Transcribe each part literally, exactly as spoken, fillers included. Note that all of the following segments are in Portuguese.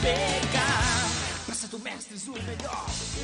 pegar. Praça do Mestres, o melhor.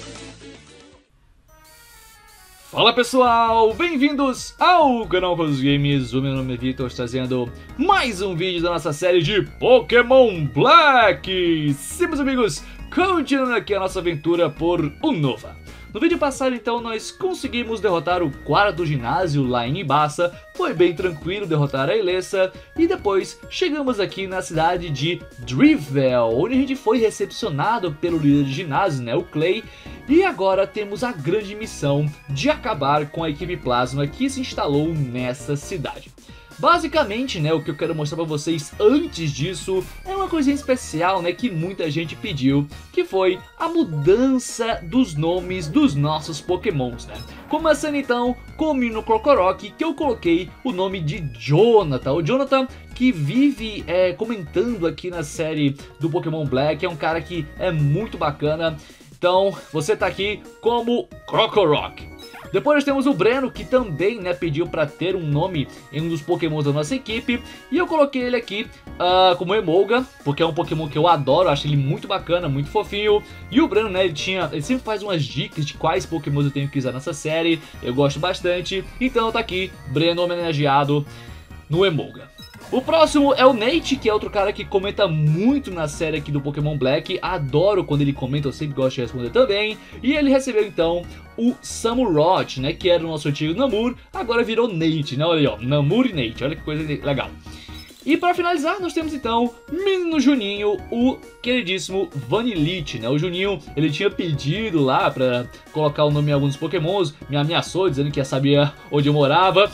Fala pessoal, bem-vindos ao canal Cos Games. O meu nome é Vitor, trazendo mais um vídeo da nossa série de Pokémon Black. Sim, meus amigos, continuando aqui a nossa aventura por Unova. No vídeo passado, então, nós conseguimos derrotar o quarto ginásio lá em Nimbasa. Foi bem tranquilo derrotar a Elessa. E depois chegamos aqui na cidade de Drivel, onde a gente foi recepcionado pelo líder de ginásio, né, o Clay. E agora temos a grande missão de acabar com a equipe Plasma que se instalou nessa cidade. Basicamente, né, o que eu quero mostrar pra vocês antes disso é uma coisinha especial, né, que muita gente pediu, que foi a mudança dos nomes dos nossos Pokémons, né. Começando então com o menino Krokorok, que eu coloquei o nome de Jonathan. O Jonathan que vive é, comentando aqui na série do Pokémon Black, é um cara que é muito bacana. Então, você tá aqui como Krokorok. Depois nós temos o Breno, que também, né, pediu para ter um nome em um dos Pokémons da nossa equipe. E eu coloquei ele aqui uh, como Emolga, porque é um Pokémon que eu adoro, acho ele muito bacana, muito fofinho. E o Breno, né, ele, tinha, ele sempre faz umas dicas de quais Pokémons eu tenho que usar nessa série. Eu gosto bastante, então tá aqui, Breno homenageado no Emolga. O próximo é o Nate, que é outro cara que comenta muito na série aqui do Pokémon Black. Adoro quando ele comenta, eu sempre gosto de responder também. E ele recebeu então o Samurott, né, que era o nosso antigo Namur, agora virou Nate, né, olha aí, ó, Namur e Nate, olha que coisa legal. E para finalizar, nós temos então menino Juninho, o queridíssimo Vanillite, né? O Juninho, ele tinha pedido lá para colocar o nome em alguns Pokémons, me ameaçou dizendo que sabia onde eu morava.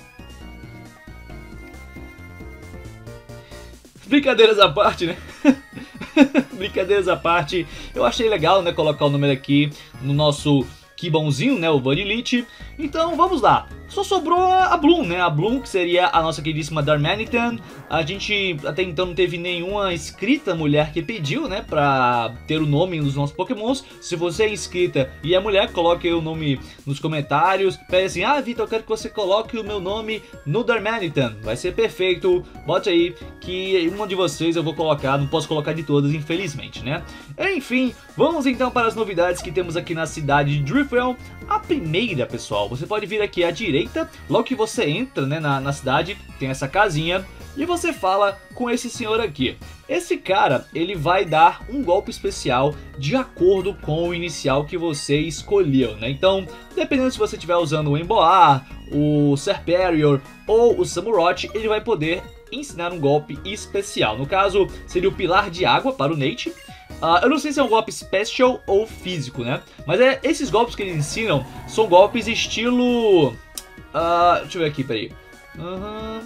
Brincadeiras à parte, né? Brincadeiras à parte, eu achei legal, né, colocar o nome aqui no nosso Kibonzinho, né, o Vanillite. Então vamos lá. Só sobrou a Bloom, né? A Bloom, que seria a nossa queridíssima Darmanitan. A gente até então não teve nenhuma inscrita mulher que pediu, né, pra ter o nome dos nossos Pokémons. Se você é inscrita e é mulher, coloque o nome nos comentários. Pede assim, ah, Vitor, eu quero que você coloque o meu nome no Darmanitan. Vai ser perfeito. Bote aí que uma de vocês eu vou colocar. Não posso colocar de todas, infelizmente, né? Enfim, vamos então para as novidades que temos aqui na cidade de Drivel. A primeira, pessoal, você pode vir aqui à direita, logo que você entra, né, na, na cidade, tem essa casinha, e você fala com esse senhor aqui. Esse cara, ele vai dar um golpe especial de acordo com o inicial que você escolheu, né? Então, dependendo se você estiver usando o Emboar, o Serperior ou o Samurott, ele vai poder ensinar um golpe especial. No caso, seria o Pilar de Água para o Nate. Uh, eu não sei se é um golpe special ou físico, né? Mas é, esses golpes que eles ensinam são golpes estilo... Uh, deixa eu ver aqui, peraí. Uhum.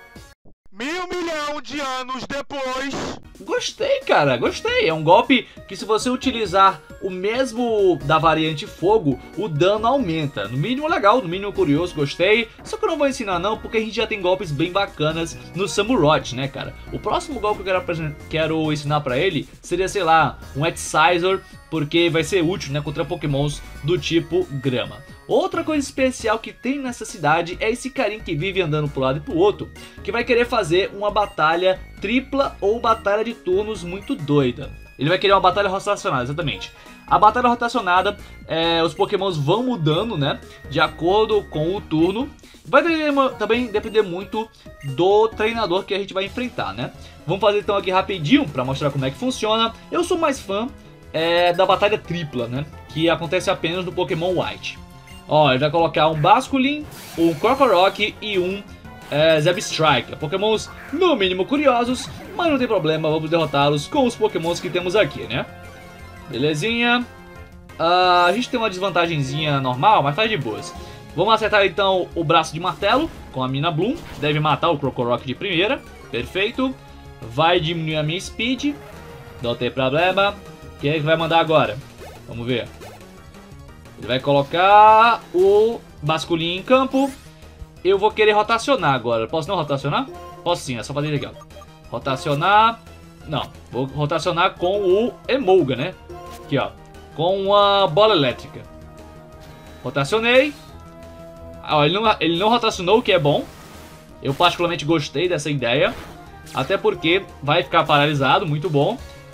Mil milhão de anos depois. Gostei, cara, gostei. É um golpe que, se você utilizar o mesmo da variante fogo, o dano aumenta. No mínimo legal, no mínimo curioso, gostei. Só que eu não vou ensinar não, porque a gente já tem golpes bem bacanas no Samurott, né, cara? O próximo golpe que eu quero, quero ensinar pra ele seria, sei lá, um Excisor, porque vai ser útil, né, contra Pokémons do tipo grama. Outra coisa especial que tem nessa cidade é esse carinha que vive andando pro lado e pro outro, que vai querer fazer uma batalha tripla ou batalha de turnos muito doida. Ele vai querer uma batalha rotacionada, exatamente. A batalha rotacionada, é, os Pokémons vão mudando, né, de acordo com o turno. Vai depender, também depender muito do treinador que a gente vai enfrentar, né. Vamos fazer então aqui rapidinho para mostrar como é que funciona. Eu sou mais fã é, da batalha tripla, né, que acontece apenas no Pokémon White. Ó, ele vai colocar um Basculin, um Krokorok e um é, Zebstrike. Pokémons no mínimo curiosos, mas não tem problema, vamos derrotá-los com os Pokémons que temos aqui, né? Belezinha. Uh, a gente tem uma desvantagenzinha normal, mas faz de boas. Vamos acertar então o braço de martelo com a mina Bloom. Deve matar o Krokorok de primeira. Perfeito. Vai diminuir a minha speed. Não tem problema. Quem é que vai mandar agora? Vamos ver. Ele vai colocar o Basculin em campo. Eu vou querer rotacionar agora. Posso não rotacionar? Posso sim, é só fazer legal. Rotacionar. Não, vou rotacionar com o Emolga, né? Aqui, ó. Com a bola elétrica. Rotacionei. Ah, ele, não, ele não rotacionou, o que é bom. Eu particularmente gostei dessa ideia. Até porque vai ficar paralisado, muito bom.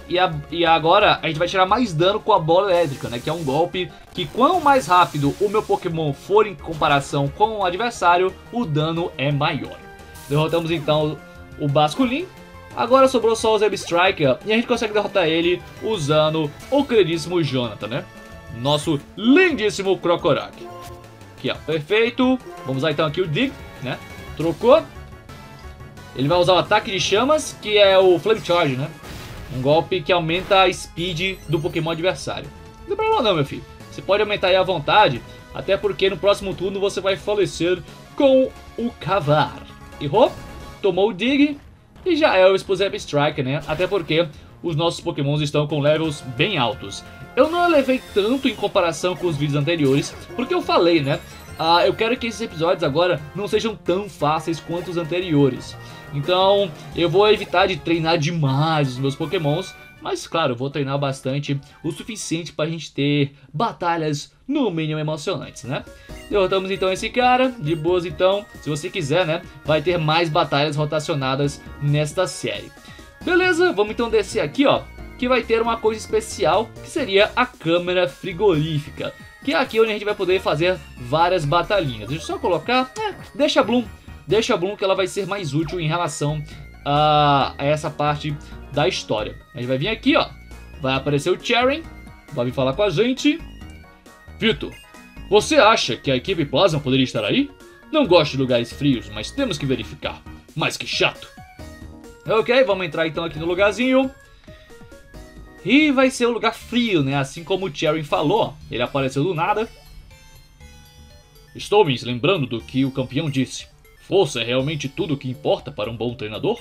E, a, e agora a gente vai tirar mais dano com a bola elétrica, né? Que é um golpe que quanto mais rápido o meu Pokémon for em comparação com o adversário, o dano é maior. Derrotamos então o Basculin. Agora sobrou só o Zebstrika e a gente consegue derrotar ele usando o queridíssimo Jonathan, né? Nosso lindíssimo Krokorok. Aqui, ó, perfeito. Vamos usar então aqui o Dig, né? Trocou. Ele vai usar o ataque de chamas, que é o Flame Charge, né? Um golpe que aumenta a speed do Pokémon adversário. Não tem problema não, meu filho. Você pode aumentar aí à vontade, até porque no próximo turno você vai falecer com o Cavar. Errou, tomou o Dig e já é o Zebstrika, né? Até porque os nossos Pokémons estão com levels bem altos. Eu não elevei tanto em comparação com os vídeos anteriores, porque eu falei, né? Ah, eu quero que esses episódios agora não sejam tão fáceis quanto os anteriores. Então eu vou evitar de treinar demais os meus Pokémons, mas claro, eu vou treinar bastante, o suficiente para a gente ter batalhas no mínimo emocionantes, né? Derrotamos então esse cara, de boas então, se você quiser, né? Vai ter mais batalhas rotacionadas nesta série. Beleza, vamos então descer aqui, ó, que vai ter uma coisa especial, que seria a câmera frigorífica, que é aqui onde a gente vai poder fazer várias batalhinhas. Deixa eu só colocar, é, deixa a Bloom. Deixa a Bloom que ela vai ser mais útil em relação a, a essa parte da história. A gente vai vir aqui, ó. Vai aparecer o Cheren. Vai vir falar com a gente. Vitor, você acha que a equipe Plasma poderia estar aí? Não gosto de lugares frios, mas temos que verificar. Mas que chato. Ok, vamos entrar então aqui no lugarzinho. E vai ser um lugar frio, né? Assim como o Cheren falou. Ele apareceu do nada. Estou me lembrando do que o campeão disse. Força é realmente tudo o que importa para um bom treinador?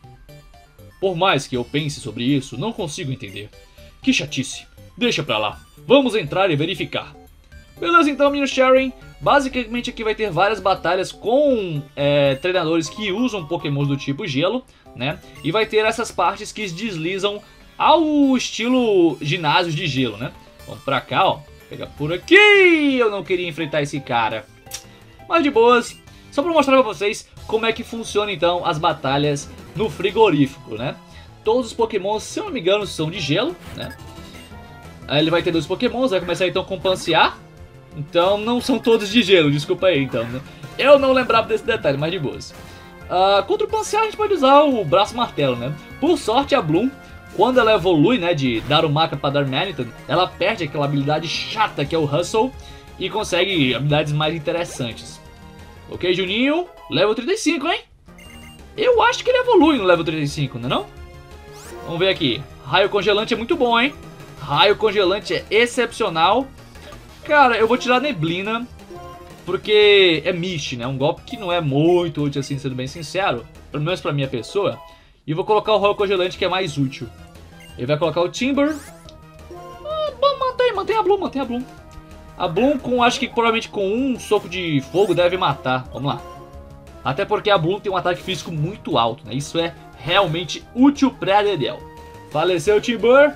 Por mais que eu pense sobre isso, não consigo entender. Que chatice. Deixa pra lá. Vamos entrar e verificar. Beleza então, menino Cheren. Basicamente aqui vai ter várias batalhas com é, treinadores que usam Pokémons do tipo gelo, né? E vai ter essas partes que deslizam ao estilo ginásios de gelo, né? Vamos pra cá, ó. Pegar por aqui. Eu não queria enfrentar esse cara. Mas de boas. Só para mostrar para vocês como é que funciona então as batalhas no frigorífico, né? Todos os Pokémons, se eu não me engano, são de gelo, né? Aí ele vai ter dois Pokémons, vai começar então com o Pansear. Então não são todos de gelo, desculpa aí então, né? Eu não lembrava desse detalhe, mas de boas. Uh, contra o Pansear a gente pode usar o Braço Martelo, né? Por sorte a Bloom, quando ela evolui, né, de Darumaka para Darmanitan, ela perde aquela habilidade chata que é o Hustle e consegue habilidades mais interessantes. Ok, Juninho, level trinta e cinco, hein? Eu acho que ele evolui no level trinta e cinco, não é não? Vamos ver aqui. Raio Congelante é muito bom, hein? Raio Congelante é excepcional. Cara, eu vou tirar a Neblina, porque é Mist, né? Um golpe que não é muito útil assim, sendo bem sincero. Pelo menos pra minha pessoa. E vou colocar o Raio Congelante, que é mais útil. Ele vai colocar o Timber. Ah, bom, mantém, mantém a Bloom, mantém a Bloom. A Bloom, com, acho que provavelmente com um soco de fogo, deve matar. Vamos lá. Até porque a Bloom tem um ataque físico muito alto, né? Isso é realmente útil pra Dedel. Faleceu o Timber.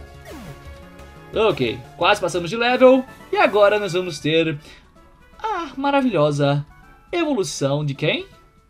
Ok, quase passamos de level. E agora nós vamos ter a maravilhosa evolução de quem?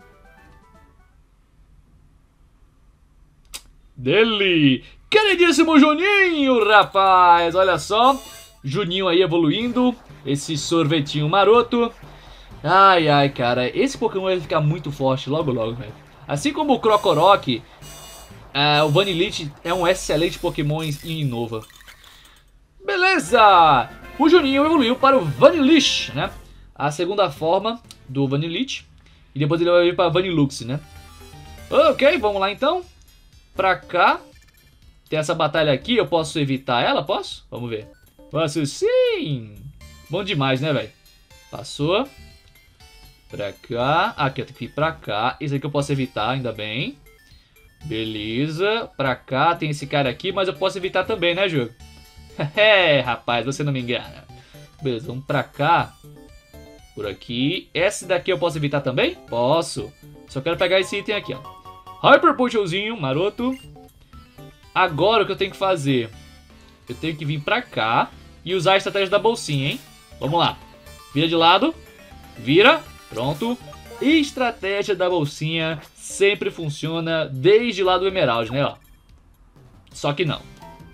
Dele! Queridíssimo Juninho, rapaz! Olha só. Juninho aí evoluindo. Esse sorvetinho maroto. Ai, ai, cara. Esse Pokémon vai ficar muito forte logo, logo, velho. Assim como o Krokorok, uh, o Vanillite é um excelente Pokémon em Innova. Beleza! O Juninho evoluiu para o Vanillish, né? A segunda forma do Vanillite. E depois ele vai vir para Vanillux, né? Ok, vamos lá então. Pra cá. Tem essa batalha aqui, eu posso evitar ela? Posso? Vamos ver. Posso sim! Bom demais, né, velho? Passou. Pra cá. Aqui, eu tenho que ir pra cá. Esse aqui eu posso evitar, ainda bem. Beleza. Pra cá, tem esse cara aqui, mas eu posso evitar também, né, jogo? É, rapaz, você não me engana. Beleza, vamos pra cá. Por aqui. Esse daqui eu posso evitar também? Posso. Só quero pegar esse item aqui, ó. Hyper Potionzinho, maroto. Agora o que eu tenho que fazer? Eu tenho que vir pra cá e usar a estratégia da bolsinha, hein? Vamos lá. Vira de lado. Vira. Pronto. E estratégia da bolsinha sempre funciona desde lá do Emerald, né? Ó. Só que não.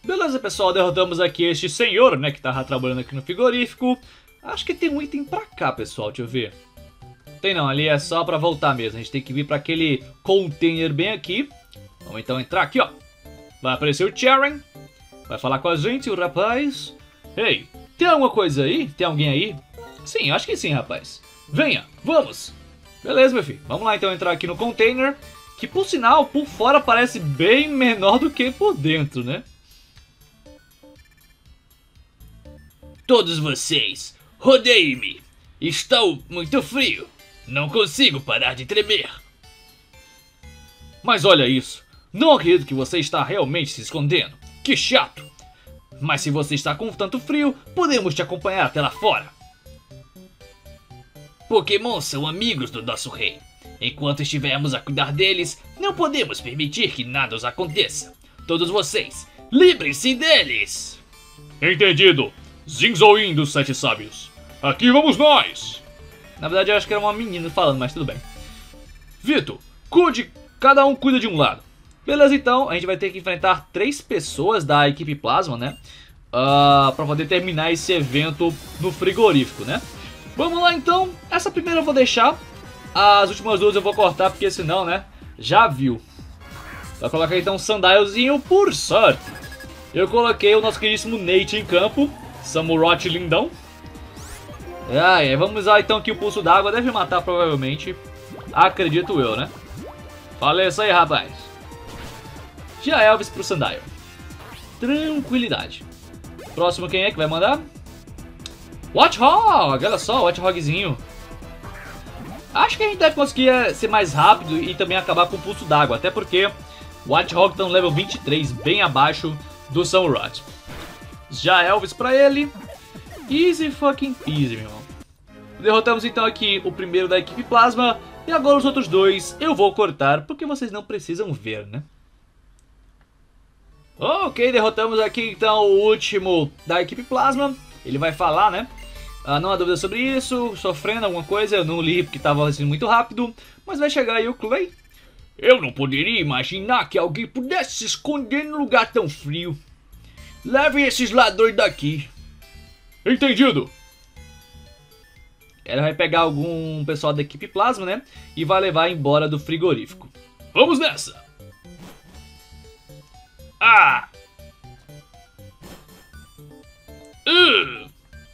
Beleza, pessoal, derrotamos aqui este senhor, né, que tava trabalhando aqui no frigorífico. Acho que tem um item pra cá, pessoal, deixa eu ver. Tem não, ali é só pra voltar mesmo. A gente tem que vir pra aquele container bem aqui. Vamos então entrar aqui, ó. Vai aparecer o Charen. Vai falar com a gente, o rapaz. Ei, tem alguma coisa aí? Tem alguém aí? Sim, acho que sim, rapaz. Venha, vamos. Beleza, meu filho. Vamos lá então entrar aqui no container. Que, por sinal, por fora parece bem menor do que por dentro, né? Todos vocês, rodeiem-me. Estou muito frio. Não consigo parar de tremer. Mas olha isso. Não acredito que você está realmente se escondendo. Que chato. Mas se você está com tanto frio, podemos te acompanhar até lá fora. Pokémon são amigos do nosso rei. Enquanto estivermos a cuidar deles, não podemos permitir que nada os aconteça. Todos vocês, livrem-se deles! Entendido. Zinzoin dos Sete Sábios. Aqui vamos nós! Na verdade eu acho que era uma menina falando, mas tudo bem. Vitor, cuide, cada um cuida de um lado. Beleza, então, a gente vai ter que enfrentar três pessoas da equipe Plasma, né? Uh, pra poder terminar esse evento no frigorífico, né? Vamos lá, então. Essa primeira eu vou deixar. As últimas duas eu vou cortar, porque senão, né? Já viu. Vai colocar então um Sandailezinho por sorte. Eu coloquei o nosso queridíssimo Nate em campo. Samurott lindão. Ai, ai, vamos usar então aqui o pulso d'água. Deve matar provavelmente. Acredito eu, né? Falei isso aí, rapaz. Tia Elvis pro Sandile. Tranquilidade. Próximo quem é que vai mandar? Watchog! Olha só, Watchogzinho. Acho que a gente deve conseguir ser mais rápido e também acabar com o pulso d'água. Até porque o Watchog tá no level vinte e três, bem abaixo do Samurott. Já Elvis pra ele. Easy fucking peasy, meu irmão. Derrotamos então aqui o primeiro da equipe Plasma. E agora os outros dois eu vou cortar, porque vocês não precisam ver, né? Ok, derrotamos aqui então o último da equipe Plasma. Ele vai falar, né? Ah, não há dúvida sobre isso, sofrendo alguma coisa, eu não li porque estava sendo muito rápido. Mas vai chegar aí o Clay. Eu não poderia imaginar que alguém pudesse se esconder num lugar tão frio. Levem esses ladrões daqui. Entendido. Ela vai pegar algum pessoal da equipe Plasma, né? E vai levar embora do frigorífico. Vamos nessa. Ah! Uh!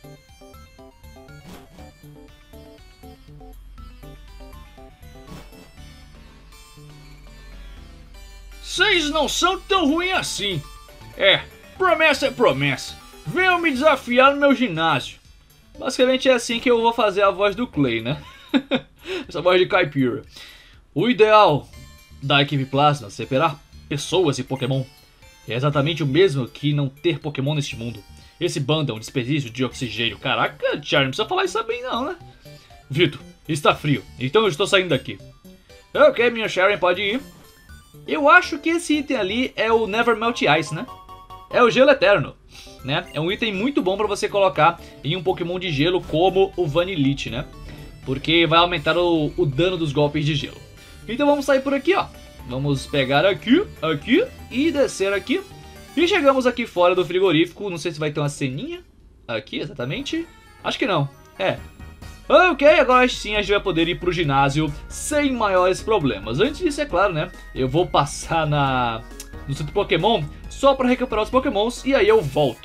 Vocês não são tão ruins assim. É, promessa é promessa. Venham me desafiar no meu ginásio. Basicamente é assim que eu vou fazer a voz do Clay, né? Essa voz de caipira. O ideal da equipe Plasma é separar pessoas e Pokémon. É exatamente o mesmo que não ter Pokémon neste mundo. Esse bando é um desperdício de oxigênio. Caraca, Charlie, não precisa falar isso bem não, né? Vitor, está frio, então eu estou saindo daqui. Ok, minha Sharon, pode ir. Eu acho que esse item ali é o Never Melt Ice, né? É o Gelo Eterno, né? É um item muito bom para você colocar em um Pokémon de gelo como o Vanillite, né? Porque vai aumentar o, o dano dos golpes de gelo. Então vamos sair por aqui, ó. Vamos pegar aqui, aqui e descer aqui. E chegamos aqui fora do frigorífico. Não sei se vai ter uma ceninha aqui, exatamente. Acho que não. É. Ok, agora sim a gente vai poder ir pro ginásio sem maiores problemas. Antes disso, é claro, né? Eu vou passar na... no centro Pokémon só para recuperar os Pokémons e aí eu volto.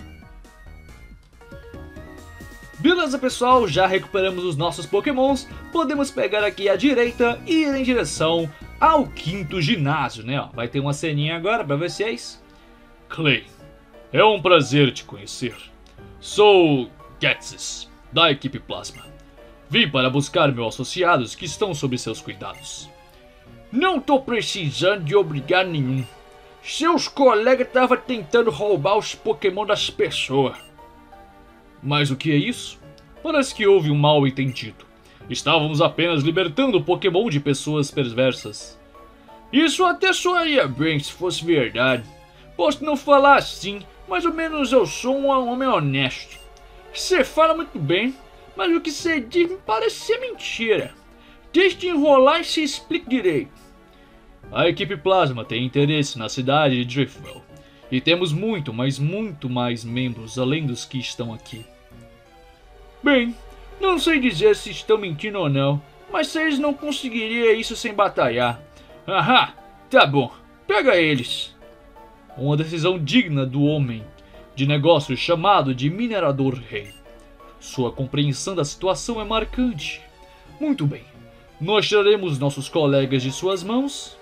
Beleza, pessoal, já recuperamos os nossos Pokémons. Podemos pegar aqui à direita e ir em direção ao quinto ginásio, né? Vai ter uma ceninha agora para vocês. Clay, é um prazer te conhecer. Sou Ghetsis, da equipe Plasma. Vim para buscar meus associados que estão sob seus cuidados. Não tô precisando de obrigar nenhum. Seus colegas estavam tentando roubar os Pokémon das pessoas. Mas o que é isso? Parece que houve um mal entendido. Estávamos apenas libertando o Pokémon de pessoas perversas. Isso até soaria bem se fosse verdade. Posso não falar assim, mas ao menos eu sou um homem honesto. Você fala muito bem, mas o que você diz me parece ser mentira. Deixe de enrolar e se explique direito. A equipe Plasma tem interesse na cidade de Driftwell. E temos muito, mas muito mais membros além dos que estão aqui. Bem, não sei dizer se estão mentindo ou não, mas vocês não conseguiriam isso sem batalhar. Ahá, tá bom, pega eles. Uma decisão digna do homem de negócios chamado de Minerador Rei. Sua compreensão da situação é marcante. Muito bem, nós tiraremos nossos colegas de suas mãos.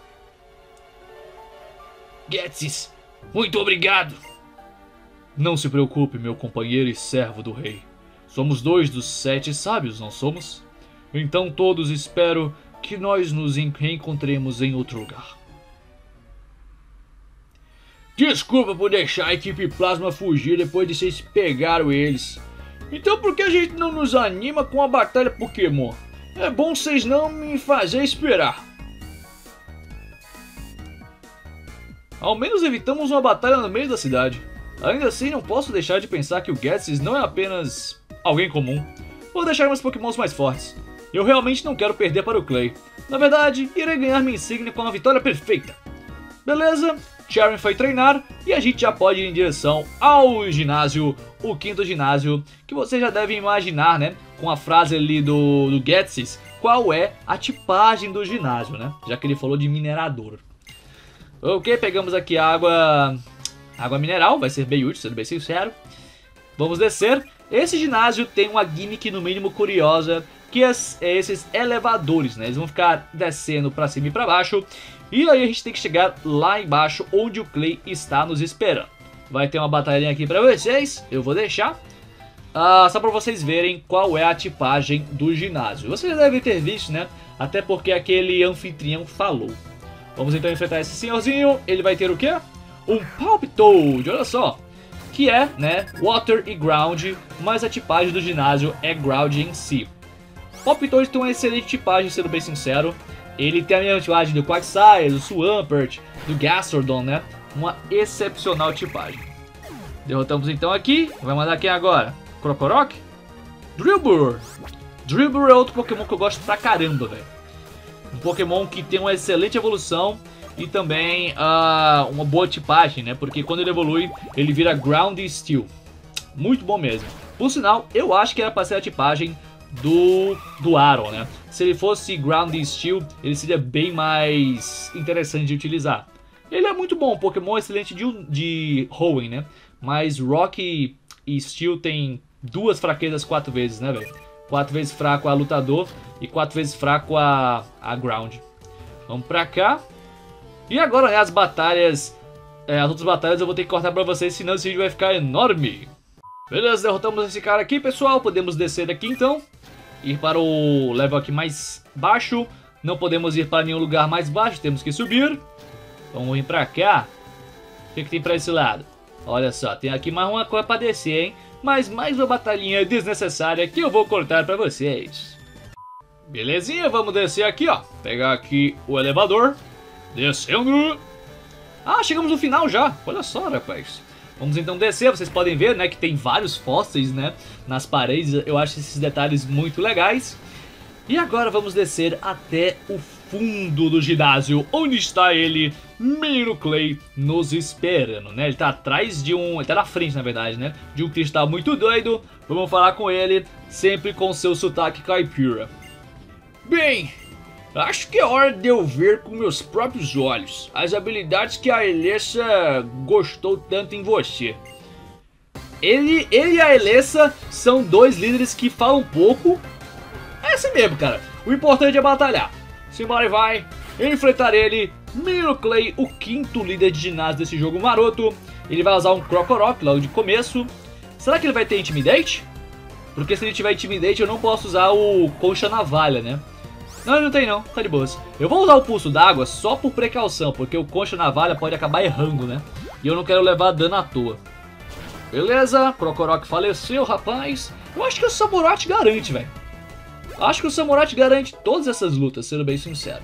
Ghetsis, muito obrigado. Não se preocupe, meu companheiro e servo do rei. Somos dois dos sete sábios, não somos? Então todos espero que nós nos reencontremos em outro lugar. Desculpa por deixar a equipe Plasma fugir depois de vocês pegaram eles. Então por que a gente não nos anima com a batalha Pokémon? É bom vocês não me fazer esperar. Ao menos evitamos uma batalha no meio da cidade. Ainda assim, não posso deixar de pensar que o Ghetsis não é apenas alguém comum. Vou deixar meus Pokémons mais fortes. Eu realmente não quero perder para o Clay. Na verdade, irei ganhar minha insígnia com uma vitória perfeita. Beleza? Sharon foi treinar e a gente já pode ir em direção ao ginásio, o quinto ginásio, que você já deve imaginar, né? Com a frase ali do, do Ghetsis, qual é a tipagem do ginásio, né? Já que ele falou de minerador. Ok, pegamos aqui água, água mineral, vai ser bem útil, sendo bem sincero. Vamos descer. Esse ginásio tem uma gimmick no mínimo curiosa, que é esses elevadores, né? Eles vão ficar descendo pra cima e pra baixo. E aí a gente tem que chegar lá embaixo, onde o Clay está nos esperando. Vai ter uma batalhinha aqui pra vocês, eu vou deixar. Uh, só pra vocês verem qual é a tipagem do ginásio. Vocês já devem ter visto, né? Até porque aquele anfitrião falou. Vamos então enfrentar esse senhorzinho. Ele vai ter o quê? Um Palpitoad, olha só. Que é, né, Water e Ground, mas a tipagem do ginásio é Ground em si. Palpitoad tem uma excelente tipagem, sendo bem sincero. Ele tem a mesma tipagem do Quagsire, do Swampert, do Gastrodon, né? Uma excepcional tipagem. Derrotamos então aqui. Vai mandar quem agora? Krokorok? Drillbur. Drillbur é outro Pokémon que eu gosto pra caramba, velho. Um Pokémon que tem uma excelente evolução e também uh, uma boa tipagem, né? Porque quando ele evolui, ele vira Ground e Steel. Muito bom mesmo. Por sinal, eu acho que era pra ser a tipagem do, do Aron, né? Se ele fosse Ground e Steel, ele seria bem mais interessante de utilizar. Ele é muito bom, um Pokémon excelente de, de Hoenn, né? Mas Rock e Steel tem duas fraquezas quatro vezes, né, velho? Quatro vezes fraco a Lutador e quatro vezes fraco a, a Ground. Vamos pra cá. E agora, né, as batalhas... É, as outras batalhas eu vou ter que cortar pra vocês, senão esse vídeo vai ficar enorme. Beleza, derrotamos esse cara aqui, pessoal. Podemos descer daqui, então. Ir para o level aqui mais baixo. Não podemos ir para nenhum lugar mais baixo, temos que subir. Vamos vir pra cá. O que, que tem pra esse lado? Olha só, tem aqui mais uma coisa pra descer, hein? Mas mais uma batalhinha desnecessária que eu vou cortar pra vocês. Belezinha, vamos descer aqui, ó. Pegar aqui o elevador. Descendo. Ah, chegamos no final já. Olha só, rapaz. Vamos então descer. Vocês podem ver, né, que tem vários fósseis, né, nas paredes. Eu acho esses detalhes muito legais. E agora vamos descer até o fundo do ginásio, onde está ele, Menino Clay, nos esperando, né? Ele tá atrás de um... Ele tá na frente, na verdade, né? De um cristal muito doido. Vamos falar com ele, sempre com seu sotaque caipira. Bem, acho que é hora de eu ver com meus próprios olhos as habilidades que a Elessa gostou tanto em você. Ele, ele e a Elessa são dois líderes que falam pouco. É assim mesmo, cara. O importante é batalhar. Simbora e vai. Enfrentar ele, Menino Clay, o quinto líder de ginásio desse jogo maroto. Ele vai usar um Krokorok logo de começo. Será que ele vai ter Intimidate? Porque se ele tiver Intimidate eu não posso usar o Concha Navalha, né? Não, ele não tem não, tá de boas. Eu vou usar o Pulso d'Água só por precaução, porque o Concha Navalha pode acabar errando, né? E eu não quero levar dano à toa. Beleza, Krokorok faleceu, rapaz. Eu acho que o Samurott garante, velho. Acho que o Samurott garante todas essas lutas, sendo bem sincero.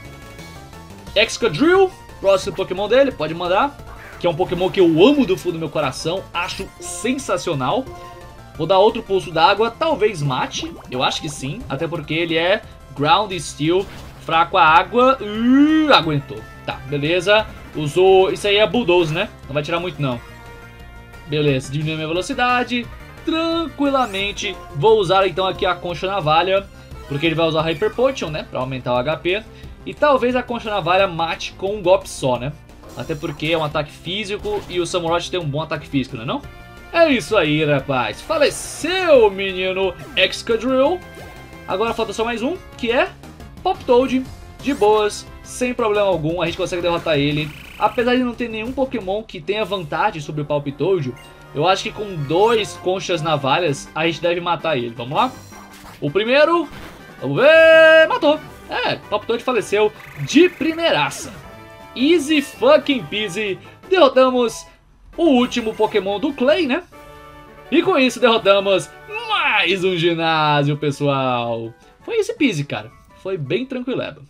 Excadrill, próximo Pokémon dele, pode mandar. Que é um Pokémon que eu amo do fundo do meu coração, acho sensacional. Vou dar outro Pulso d'Água, talvez mate, eu acho que sim. Até porque ele é Ground Steel, fraco a água. Uh, aguentou. Tá, beleza. Usou... Isso aí é Bulldoze, né? Não vai tirar muito, não. Beleza, diminuiu minha velocidade. Tranquilamente. Vou usar, então, aqui a Concha Navalha. Porque ele vai usar Hyper Potion, né? Pra aumentar o H P. E talvez a Concha Navalha mate com um golpe só, né? Até porque é um ataque físico e o Samurott tem um bom ataque físico, não é não? É isso aí, rapaz. Faleceu, menino Excadrill. Agora falta só mais um, que é Pop Toad. De boas, sem problema algum, a gente consegue derrotar ele. Apesar de não ter nenhum Pokémon que tenha vantagem sobre o Pop Toad, eu acho que com dois Conchas Navalhas a gente deve matar ele. Vamos lá? O primeiro, vamos ver, matou. É, Pop Toad faleceu de primeiraça. Easy fucking peasy. Derrotamos o último Pokémon do Clay, né? E com isso derrotamos mais um ginásio, pessoal. Foi easy peasy, cara. Foi bem tranquileba.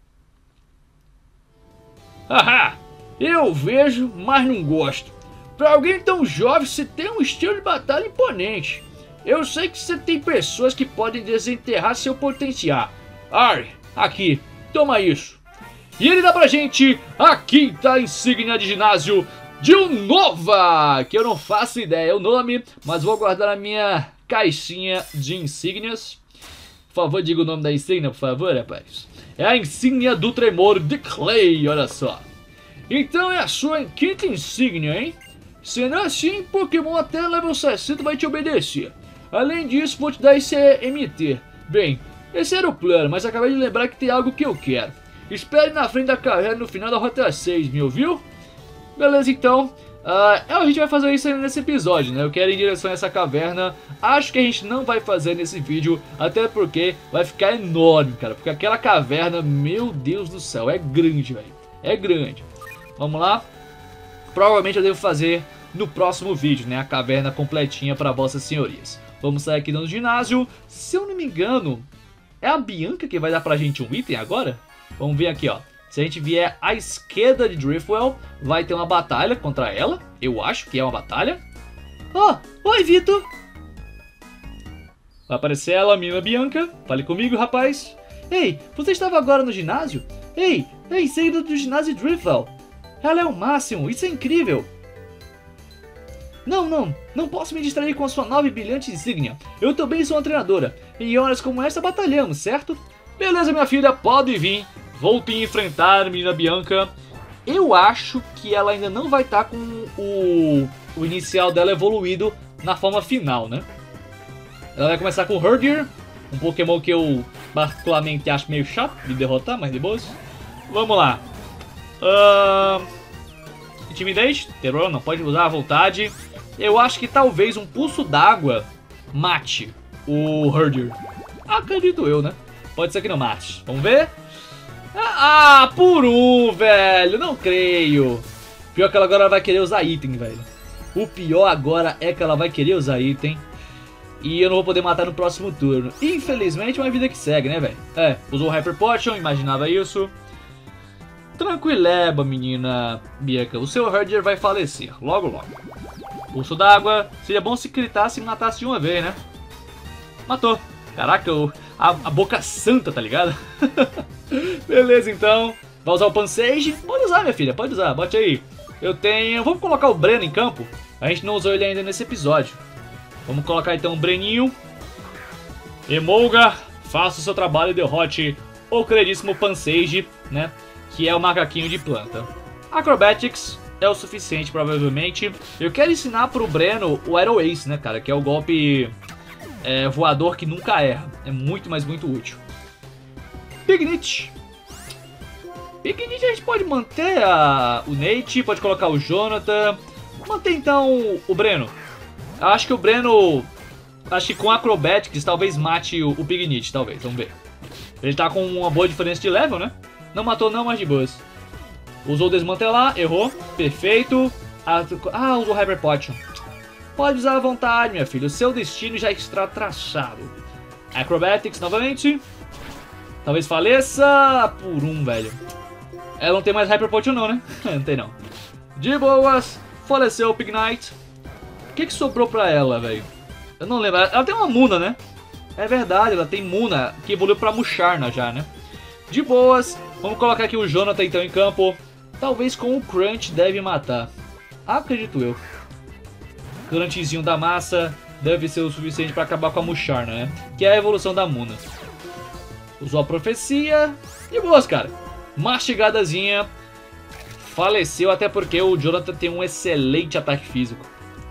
Haha, eu vejo, mas não gosto. Pra alguém tão jovem, você tem um estilo de batalha imponente. Eu sei que você tem pessoas que podem desenterrar seu potencial. Ari, aqui, toma isso. E ele dá pra gente a quinta insígnia de ginásio de Unova, que eu não faço ideia o nome, mas vou guardar na minha caixinha de insígnias. Por favor, diga o nome da insígnia, por favor, rapaz. É a insígnia do tremor de Clay, olha só. Então é a sua quinta insígnia, hein? Sendo assim, Pokémon até level sessenta vai te obedecer. Além disso, vou te dar esse M T. Bem, esse era o plano, mas acabei de lembrar que tem algo que eu quero. Espere na frente da caverna no final da Rota seis, me ouviu? Beleza, então. Uh, a gente vai fazer isso nesse episódio, né? Eu quero ir em direção a essa caverna. Acho que a gente não vai fazer nesse vídeo, até porque vai ficar enorme, cara. Porque aquela caverna, meu Deus do céu, é grande, velho. É grande. Vamos lá. Provavelmente eu devo fazer no próximo vídeo, né? A caverna completinha para vossas senhorias. Vamos sair aqui no ginásio. Se eu não me engano, é a Bianca que vai dar pra gente um item agora? Vamos ver aqui, ó. Se a gente vier à esquerda de Driftwell, vai ter uma batalha contra ela. Eu acho que é uma batalha. Oh, oi, Vitor. Vai aparecer ela, a menina Bianca. Fale comigo, rapaz. Ei, você estava agora no ginásio? Ei, é em saída do ginásio Driftwell. Ela é o máximo, isso é incrível. Não, não, não posso me distrair com a sua nova e brilhante insígnia. Eu também sou uma treinadora. E em horas como essa batalhamos, certo? Beleza, minha filha, pode vir. Vou te enfrentar, menina Bianca. Eu acho que ela ainda não vai estar com o, o inicial dela evoluído na forma final, né? Ela vai começar com o Herdier, um Pokémon que eu particularmente acho meio chato de derrotar, mas de boas. Vamos lá. Uh... Intimidate, terror, não pode usar à vontade. Eu acho que talvez um pulso d'água mate o Herdier. Acredito eu, né? Pode ser que não mate. Vamos ver? Ah, por um, velho. Não creio. Pior que ela agora vai querer usar item, velho. O pior agora é que ela vai querer usar item. E eu não vou poder matar no próximo turno. Infelizmente, é uma vida que segue, né, velho? É, usou o Hyper Potion, imaginava isso. Tranquileba, menina Bianca. O seu Herdier vai falecer, logo, logo. Pulso d'água. Seria bom se critasse e matasse de uma vez, né? Matou. Caraca, o, a, a boca santa, tá ligado? Beleza, então. Vai usar o Pansage? Pode usar, minha filha, pode usar, bote aí. Eu tenho... Vamos colocar o Breno em campo. A gente não usou ele ainda nesse episódio. Vamos colocar então o Breninho. Emolga, faça o seu trabalho e derrote o queridíssimo Pansage, né? Que é o macaquinho de planta. Acrobatics é o suficiente, provavelmente. Eu quero ensinar pro Breno o Aero Ace, né, cara? Que é o golpe é, voador que nunca erra. É muito, mas muito útil. Pignit. Pignit a gente pode manter a, o Nate, pode colocar o Jonathan. Manter então o Breno. Eu acho que o Breno... Acho que com Acrobatics talvez mate o, o Pignit, talvez. Vamos ver. Ele tá com uma boa diferença de level, né? Não matou não, mas de boas. Usou o desmantelar, errou. Perfeito. Ah, usou o Hyper Potion. Pode usar à vontade, minha filha. O seu destino já está traçado. Acrobatics novamente. Talvez faleça por um, velho. Ela não tem mais Hyper Potion não, né? Não tem não. De boas. Faleceu o Pignite. O que que sobrou pra ela, velho? Eu não lembro. Ela tem uma Muna, né? É verdade, ela tem Muna, que evoluiu pra Musharna já, né? De boas. Vamos colocar aqui o Jonathan então em campo. talvez com o Crunch deve matar. Acredito eu. O Crunchzinho da massa deve ser o suficiente para acabar com a Musharna, né? Que é a evolução da Munna. Usou a profecia. E boas, cara. Mastigadazinha. Faleceu até porque o Jonathan tem um excelente ataque físico.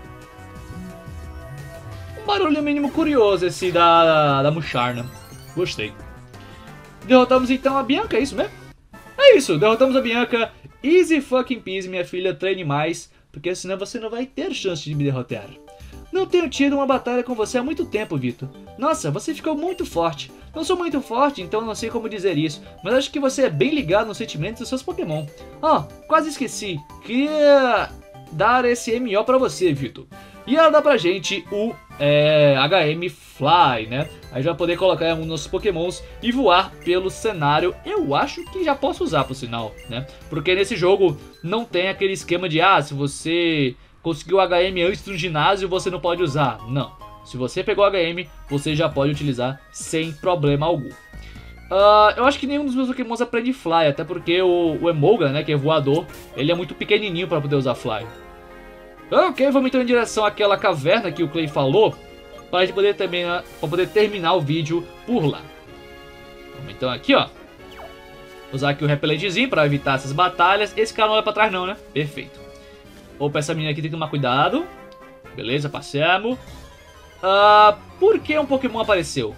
Um barulho mínimo curioso esse da, da Musharna. Gostei. Derrotamos então a Bianca, é isso mesmo? É isso, derrotamos a Bianca. Easy fucking peasy, minha filha, treine mais, porque senão você não vai ter chance de me derrotar. Não tenho tido uma batalha com você há muito tempo, Vitor. Nossa, você ficou muito forte. Não sou muito forte, então não sei como dizer isso, mas acho que você é bem ligado nos sentimentos dos seus Pokémon. Ah, quase esqueci. Queria dar esse M O pra você, Vitor. E ela dá pra gente o é, H M Fly, né? A gente vai poder colocar um dos nossos Pokémons e voar pelo cenário. Eu acho que já posso usar, por sinal, né? Porque nesse jogo não tem aquele esquema de, ah, se você conseguiu o H M antes do ginásio, você não pode usar. Não. Se você pegou o H M, você já pode utilizar sem problema algum. Uh, eu acho que nenhum dos meus Pokémons aprende Fly, até porque o, o Emolga, né, que é voador, ele é muito pequenininho para poder usar Fly. Ok, vamos então em direção àquela caverna que o Clay falou, para a gente poder, terminar, para poder terminar o vídeo por lá. Vamos então aqui, ó. Usar aqui o repelentezinho para evitar essas batalhas. Esse cara não olha para trás não, né? Perfeito. Opa, essa menina aqui tem que tomar cuidado. Beleza, passamos. Uh, por que um Pokémon apareceu?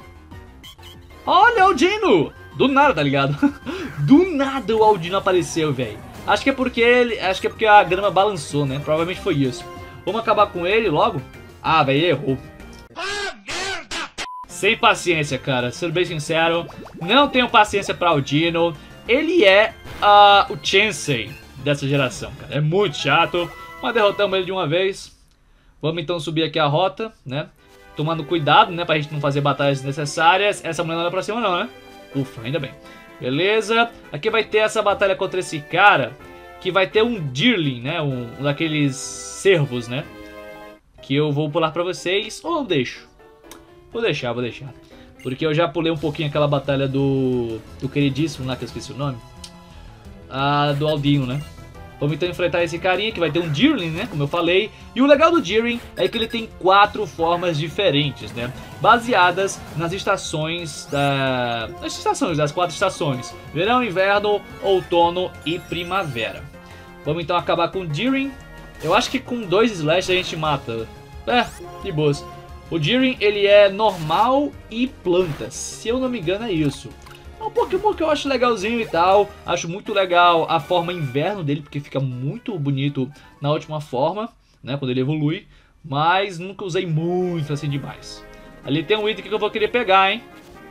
Olha o Aldino! Do nada, tá ligado? Do nada o Aldino apareceu, velho. Acho que é porque ele, acho que é porque a grama balançou, né? Provavelmente foi isso. Vamos acabar com ele logo? Ah, velho, errou. Ah, merda! Sem paciência, cara. Sendo bem sincero, não tenho paciência pra Aldino. Ele é uh, o Chansey dessa geração, cara. É muito chato. Mas derrotamos ele de uma vez. Vamos então subir aqui a rota, né? Tomando cuidado, né? Pra gente não fazer batalhas desnecessárias. Essa mulher não olha pra cima não, né? Ufa, ainda bem. Beleza. Aqui vai ter essa batalha contra esse cara. Que vai ter um Deerling, né? Um, um daqueles cervos, né? Que eu vou pular pra vocês. Ou eu deixo? Vou deixar, vou deixar. Porque eu já pulei um pouquinho aquela batalha do... Do queridíssimo lá, que eu esqueci o nome. Ah, do Aldino, né? Vamos então enfrentar esse carinha que vai ter um Deerling, né? Como eu falei. E o legal do Deerling é que ele tem quatro formas diferentes, né? Baseadas nas estações da... Nas estações, das quatro estações. Verão, inverno, outono e primavera. Vamos então acabar com o Deerling. Eu acho que com dois Slash a gente mata. É, de boas. O Deerling, ele é normal e plantas. Se eu não me engano é isso. É um Pokémon que eu acho legalzinho e tal. Acho muito legal a forma inverno dele, porque fica muito bonito na última forma, né, quando ele evolui. Mas nunca usei muito assim demais. Ali tem um item que eu vou querer pegar, hein.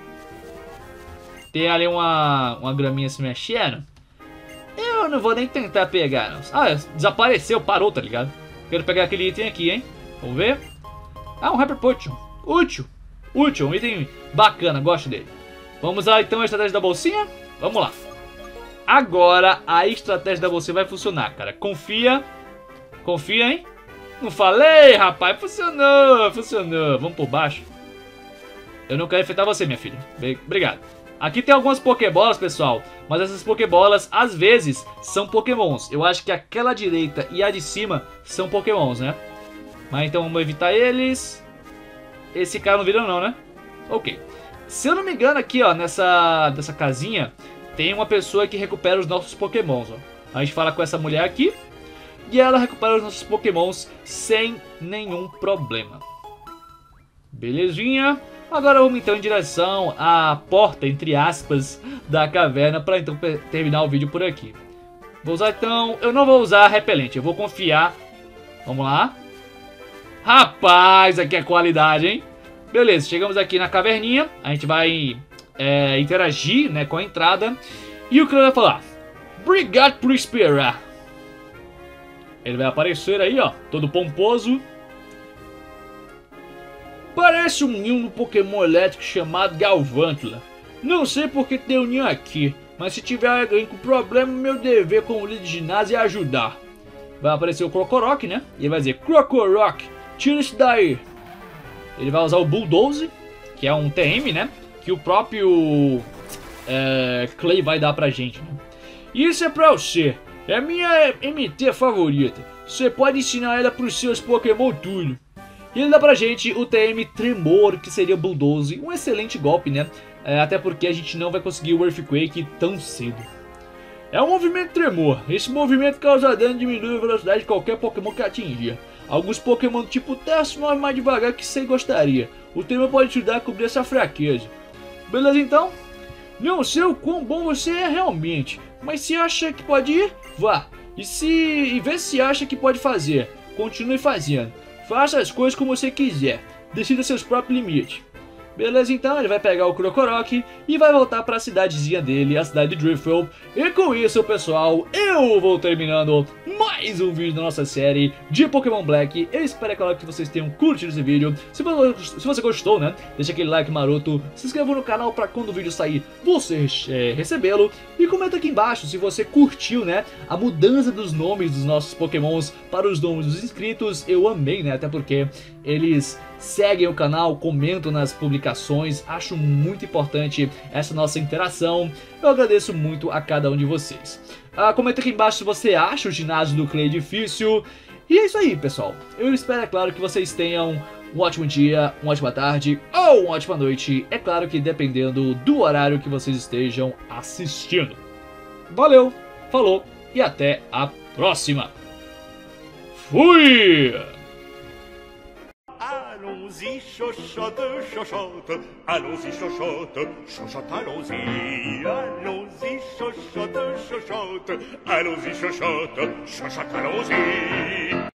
Tem ali uma, uma graminha se mexendo. Eu não vou nem tentar pegar, não. Ah, desapareceu, parou, tá ligado? Quero pegar aquele item aqui, hein. Vamos ver. Ah, um Hyper Potion. Útil. Útil, um item bacana, gosto dele. Vamos lá então a estratégia da bolsinha? Vamos lá. Agora a estratégia da bolsinha vai funcionar, cara. Confia. Confia, hein? Não falei, rapaz. Funcionou, funcionou. Vamos por baixo. Eu não quero enfrentar você, minha filha. Obrigado. Aqui tem algumas Pokébolas, pessoal. Mas essas Pokébolas, às vezes, são Pokémons. Eu acho que aquela direita e a de cima são Pokémons, né? Mas então vamos evitar eles. Esse cara não vira não, né? Ok. Se eu não me engano aqui, ó, nessa, nessa casinha, tem uma pessoa que recupera os nossos Pokémons, ó. A gente fala com essa mulher aqui e ela recupera os nossos Pokémons sem nenhum problema. Belezinha. Agora vamos então em direção à porta, entre aspas, da caverna para então terminar o vídeo por aqui. Vou usar então... Eu não vou usar repelente, eu vou confiar. Vamos lá. Rapaz, aqui é qualidade, hein? Beleza, chegamos aqui na caverninha. A gente vai é, interagir, né, com a entrada. E o cara vai falar: obrigado por esperar. Ele vai aparecer aí, ó, todo pomposo. Parece um ninho no Pokémon elétrico chamado Galvantula. Não sei porque tem um ninho aqui, mas se tiver alguém com problema, meu dever como líder de ginásio é ajudar. Vai aparecer o Krokorok, né? E ele vai dizer: Krokorok, tira isso daí. Ele vai usar o Bulldoze, que é um T M, né? Que o próprio é, Clay vai dar pra gente, né? Isso é pra você. É a minha M T favorita. Você pode ensinar ela pros seus Pokémon tudo. E ele dá pra gente o T M Tremor, que seria Bulldoze, um excelente golpe, né? É, até porque a gente não vai conseguir o Earthquake tão cedo. É um movimento Tremor. Esse movimento causa dano e diminui a velocidade de qualquer Pokémon que atingir. Alguns Pokémon do tipo Terra se movem mais devagar que você gostaria. O Tremor pode te ajudar a cobrir essa fraqueza. Beleza então? Não sei o quão bom você é realmente, mas se acha que pode ir, vá. E se e vê se acha que pode fazer, continue fazendo. Faça as coisas como você quiser. Decida seus próprios limites. Beleza, então ele vai pegar o Krokorok e vai voltar para a cidadezinha dele, a cidade de Drifloon. E com isso, pessoal, eu vou terminando mais um vídeo da nossa série de Pokémon Black. Eu espero, é claro, que vocês tenham curtido esse vídeo. Se você, se você gostou, né, deixa aquele like maroto, se inscreva no canal para quando o vídeo sair, você é, recebê-lo. E comenta aqui embaixo se você curtiu, né, a mudança dos nomes dos nossos Pokémons para os nomes dos inscritos. Eu amei, né, até porque eles seguem o canal, comentam nas publicações, acho muito importante essa nossa interação. Eu agradeço muito a cada um de vocês. Ah, comenta aqui embaixo se você acha o ginásio do Clay difícil. E é isso aí, pessoal. Eu espero, é claro, que vocês tenham um ótimo dia, uma ótima tarde ou uma ótima noite. É claro que dependendo do horário que vocês estejam assistindo. Valeu, falou e até a próxima. Fui! Allons-y, chochotte, chochotte, allons-y, chochotte, chochotte, allons-y. Allons-y, chochotte, chochotte, allons-y, chochotte, chochotte, allons-y.